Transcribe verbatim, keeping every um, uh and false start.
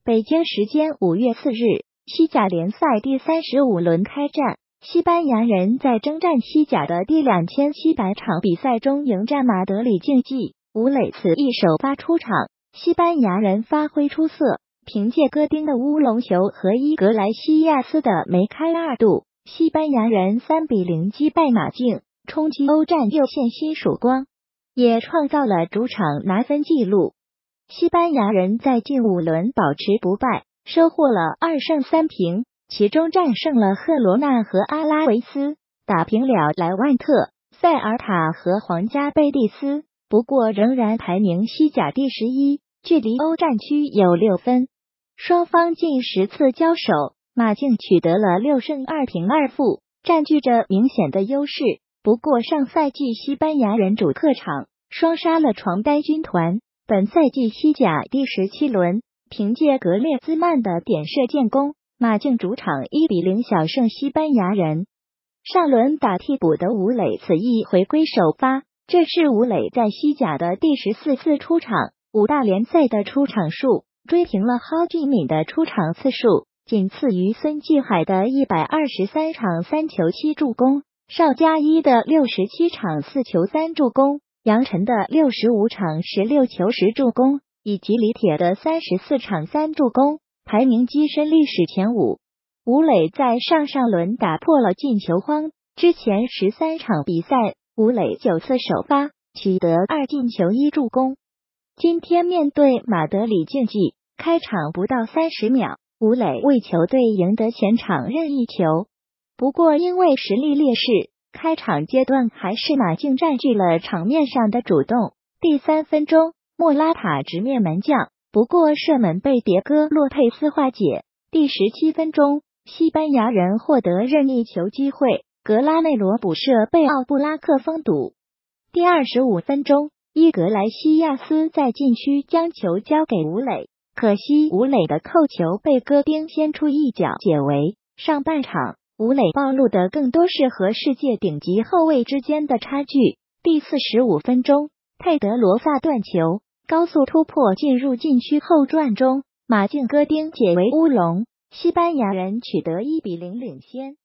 北京时间五月四日，西甲联赛第三十五轮开战，西班牙人在征战西甲的第两千七百场比赛中迎战马德里竞技。吴磊此役首发出场，西班牙人发挥出色，凭借戈丁的乌龙球和伊格莱西亚斯的梅开二度，西班牙人三比零击败马竞，冲击欧战又现新曙光，也创造了主场拿分纪录。西班牙人在近五轮保持不败，收获了二胜三平，其中战胜了赫罗纳和阿拉维斯，打平了莱万特、塞尔塔和皇家贝蒂斯，不过仍然排名西甲第十一，距离欧战区有六分。双方近十次交手，马竞取得了六胜二平二负，占据着明显的优势。不过上赛季西班牙人主客场双杀了床单军团，本赛季西甲第十七轮，凭借格列兹曼的点射建功，马竞主场一比零小胜西班牙人。上轮打替补的吴磊此役回归首发，这是吴磊在西甲的第十四次出场，五大联赛的出场数追平了蒿俊闵的出场次数，仅次于孙继海的一百二十三场三球七助攻，邵佳一的六十七场四球三助攻，杨晨的六十五场十六球十助攻，以及李铁的三十四场三助攻，排名跻身历史前五。吴磊在上上轮打破了进球荒，之前十三场比赛，吴磊九次首发，取得二进球一助攻。今天面对马德里竞技，开场不到三十秒，吴磊为球队赢得前场任意球。不过因为实力劣势，开场阶段还是马竞占据了场面上的主动。第三分钟，莫拉塔直面门将，不过射门被迭戈·洛佩斯化解。第十七分钟，西班牙人获得任意球机会，格拉内罗补射被奥布拉克封堵。第二十五分钟，伊格莱西亚斯在禁区将球交给吴磊，可惜吴磊的扣球被戈丁先出一脚解围。上半场，吴磊暴露的更多是和世界顶级后卫之间的差距。第四十五分钟，佩德罗萨断球，高速突破进入禁区后传中，马竞戈丁解围乌龙，西班牙人取得一比零领先。